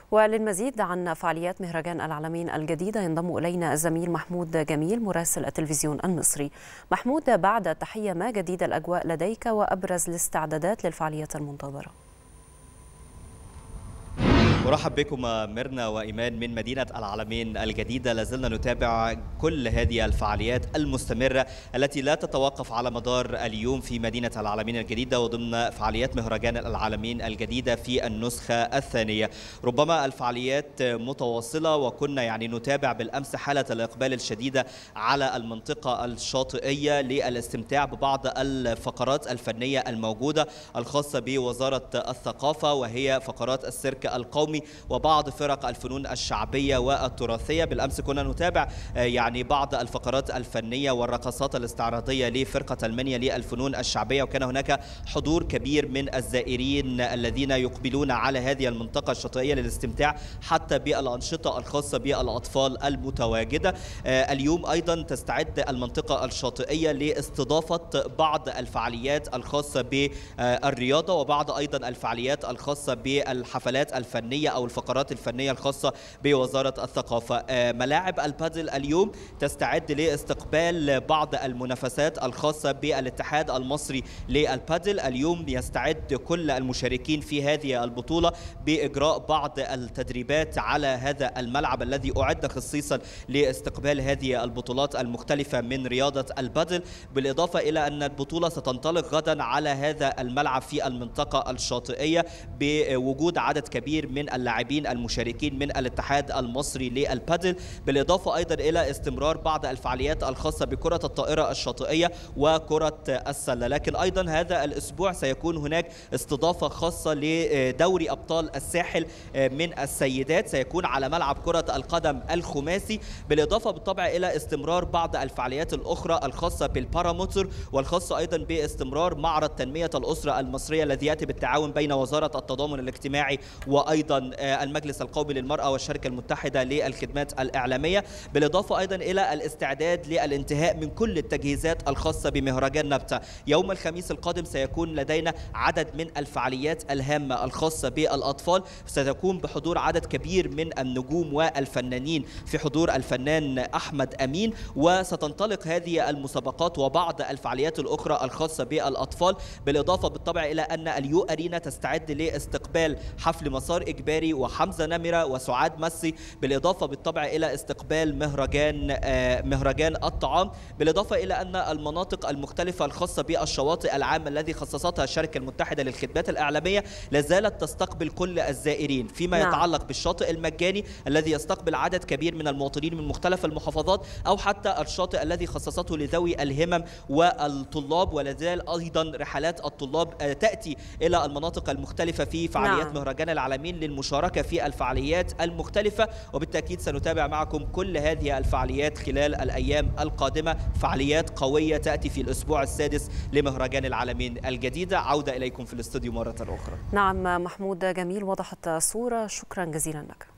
وللمزيد عن فعاليات مهرجان العالمين الجديدة ينضم إلينا الزميل محمود جميل مراسل التلفزيون المصري. محمود، بعد التحية، ما جديد الأجواء لديك وأبرز الاستعدادات للفعاليات المنتظرة؟ مرحب بكم ميرنا وإيمان من مدينة العالمين الجديدة. لازلنا نتابع كل هذه الفعاليات المستمرة التي لا تتوقف على مدار اليوم في مدينة العالمين الجديدة وضمن فعاليات مهرجان العالمين الجديدة في النسخة الثانية. ربما الفعاليات متواصلة، وكنا نتابع بالأمس حالة الإقبال الشديدة على المنطقة الشاطئية للاستمتاع ببعض الفقرات الفنية الموجودة الخاصة بوزارة الثقافة، وهي فقرات السيرك القومي وبعض فرق الفنون الشعبية والتراثية. بالأمس كنا نتابع بعض الفقرات الفنية والرقصات الاستعراضية لفرقة المنيا للفنون الشعبية، وكان هناك حضور كبير من الزائرين الذين يقبلون على هذه المنطقة الشاطئية للاستمتاع حتى بالأنشطة الخاصة بالأطفال المتواجدة. اليوم أيضا تستعد المنطقة الشاطئية لاستضافة بعض الفعاليات الخاصة بالرياضة وبعض أيضا الفعاليات الخاصة بالحفلات الفنية أو الفقرات الفنية الخاصة بوزارة الثقافة. ملاعب البادل اليوم تستعد لاستقبال بعض المنافسات الخاصة بالاتحاد المصري للبادل. اليوم يستعد كل المشاركين في هذه البطولة بإجراء بعض التدريبات على هذا الملعب الذي أعد خصيصا لاستقبال هذه البطولات المختلفة من رياضة البادل، بالإضافة إلى أن البطولة ستنطلق غدا على هذا الملعب في المنطقة الشاطئية بوجود عدد كبير من اللاعبين المشاركين من الاتحاد المصري للبادل، بالإضافة أيضا إلى استمرار بعض الفعاليات الخاصة بكرة الطائرة الشاطئية وكرة السلة. لكن أيضا هذا الأسبوع سيكون هناك استضافة خاصة لدوري أبطال الساحل من السيدات، سيكون على ملعب كرة القدم الخماسي، بالإضافة بالطبع إلى استمرار بعض الفعاليات الأخرى الخاصة بالباراموتور والخاصة أيضا باستمرار معرض تنمية الأسرة المصرية الذي يأتي بالتعاون بين وزارة التضامن الاجتماعي وأيضا المجلس القومي للمرأة والشركة المتحدة للخدمات الإعلامية، بالإضافة أيضا إلى الاستعداد للانتهاء من كل التجهيزات الخاصة بمهرجان نبتة. يوم الخميس القادم سيكون لدينا عدد من الفعاليات الهامة الخاصة بالأطفال، ستكون بحضور عدد كبير من النجوم والفنانين في حضور الفنان أحمد أمين، وستنطلق هذه المسابقات وبعض الفعاليات الأخرى الخاصة بالأطفال، بالإضافة بالطبع إلى أن اليو أرينا تستعد لاستقبال حفل مسار إجباري وحمزة نمرة وسعاد مسي، بالإضافة بالطبع إلى استقبال مهرجان الطعام، بالإضافة إلى أن المناطق المختلفة الخاصة بالشواطئ العامة الذي خصصتها الشركة المتحدة للخدمات الإعلامية لازالت تستقبل كل الزائرين، فيما يتعلق بالشاطئ المجاني الذي يستقبل عدد كبير من المواطنين من مختلف المحافظات، أو حتى الشاطئ الذي خصصته لذوي الهمم والطلاب، ولازال أيضا رحلات الطلاب تأتي إلى المناطق المختلفة في فعاليات مهرجان العالمين للمشاركة في الفعاليات المختلفة. وبالتأكيد سنتابع معكم كل هذه الفعاليات خلال الأيام القادمة، فعاليات قوية تأتي في الأسبوع السادس لمهرجان العالمين الجديدة. عودة إليكم في الاستوديو مرة أخرى. نعم محمود جميل، وضحت الصورة، شكرا جزيلا لك.